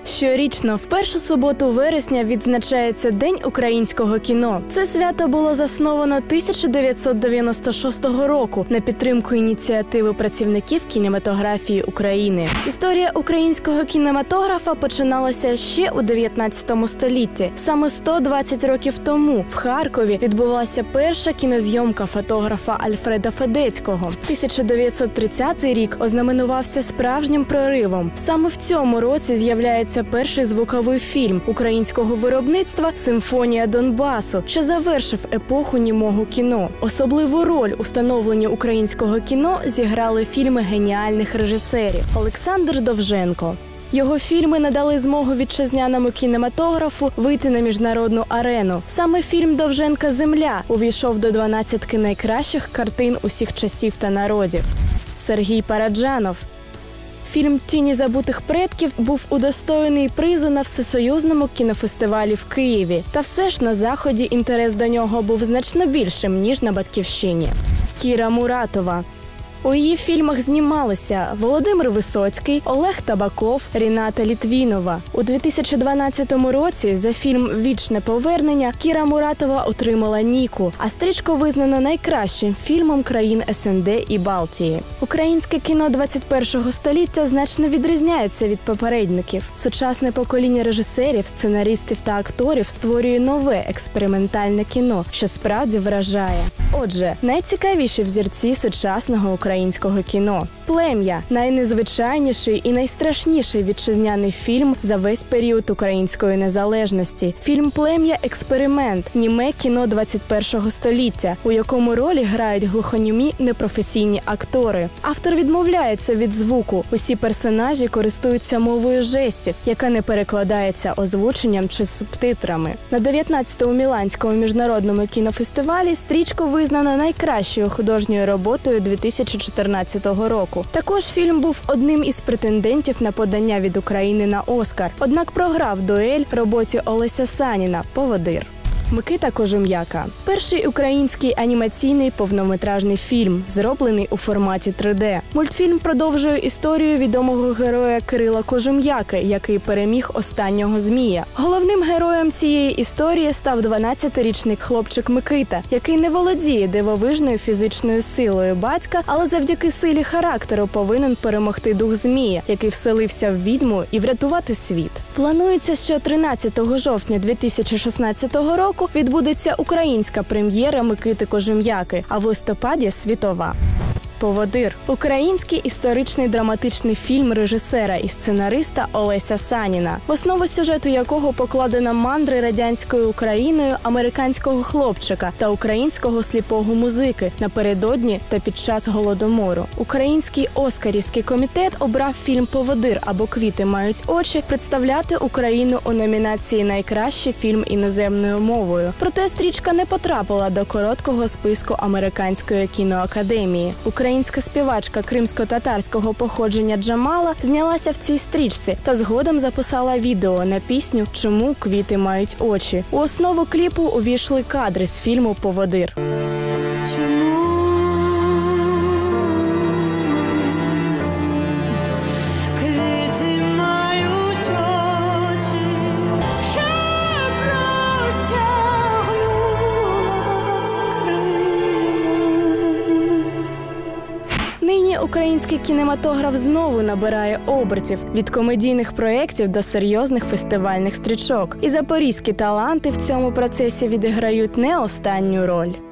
Щорічно, в першу суботу вересня відзначається День українського кіно. Це свято було засновано 1996 року на підтримку ініціативи працівників кінематографії України. Історія українського кінематографа починалася ще у 19 столітті. Саме 120 років тому в Харкові відбулася перша кінозйомка фотографа Альфреда Федецького. 1930 рік ознаменувався справжнім проривом. Саме в цьому році з'являється перший звуковий фільм українського виробництва «Симфонія Донбасу», що завершив епоху німого кіно. Особливу роль у становленні українського кіно зіграли фільми геніальних режисерів. Олександр Довженко. Його фільми надали змогу вітчизняному кінематографу вийти на міжнародну арену. Саме фільм Довженка «Земля» увійшов до 12 найкращих картин усіх часів та народів. Сергій Параджанов. Фільм «Тіні забутих предків» був удостоєний призу на Всесоюзному кінофестивалі в Києві. Та все ж на Заході інтерес до нього був значно більшим, ніж на Батьківщині. Кіра Муратова. У її фільмах знімалися Володимир Висоцький, Олег Табаков, Ріната Літвінова. У 2012 році за фільм «Вічне повернення» Кіра Муратова отримала Ніку, а стрічку визнано найкращим фільмом країн СНД і Балтії. Українське кіно 21-го століття значно відрізняється від попередників. Сучасне покоління режисерів, сценаристів та акторів створює нове експериментальне кіно, що справді вражає. Отже, найцікавіші взірці сучасного українського кіно. «Плем'я» – найнезвичайніший і найстрашніший вітчизняний фільм за весь період української незалежності. Фільм «Плем'я» – експеримент, німе кіно 21-го століття, у якому ролі грають глухонімі непрофесійні актори. Автор відмовляється від звуку. Усі персонажі користуються мовою жестів, яка не перекладається озвученням чи субтитрами. На 19-му Міланському міжнародному кінофестивалі стрічку визнано найкращою художньою роботою 2014 року. Також фільм був одним із претендентів на подання від України на Оскар, однак програв дуель роботі Олеся Саніна «Поводир». Микита Кожум'яка. Перший український анімаційний повнометражний фільм, зроблений у форматі 3D. Мультфільм продовжує історію відомого героя Кирила Кожум'яки, який переміг останнього змія. Головним героєм цієї історії став 12-річний хлопчик Микита, який не володіє дивовижною фізичною силою батька, але завдяки силі характеру повинен перемогти дух змія, який вселився в відьму, і врятувати світ. Планується, що 13 жовтня 2016 року відбудеться українська прем'єра Микити Кожум'яки, а в листопаді – світова. «Поводир» – український історичний драматичний фільм режисера і сценариста Олеся Саніна, в основу сюжету якого покладено мандри радянською Україною американського хлопчика та українського сліпого музики напередодні та під час Голодомору. Український Оскарівський комітет обрав фільм «Поводир» або «Квіти мають очі» представляти Україну у номінації «Найкращий фільм іноземною мовою». Проте стрічка не потрапила до короткого списку Американської кіноакадемії. Українська співачка кримсько-татарського походження Джамала знялася в цій стрічці та згодом записала відео на пісню «Чому квіти мають очі». У основу кліпу увійшли кадри з фільму «Поводир». Нині український кінематограф знову набирає обертів – від комедійних проєктів до серйозних фестивальних стрічок. І запорізькі таланти в цьому процесі відіграють не останню роль.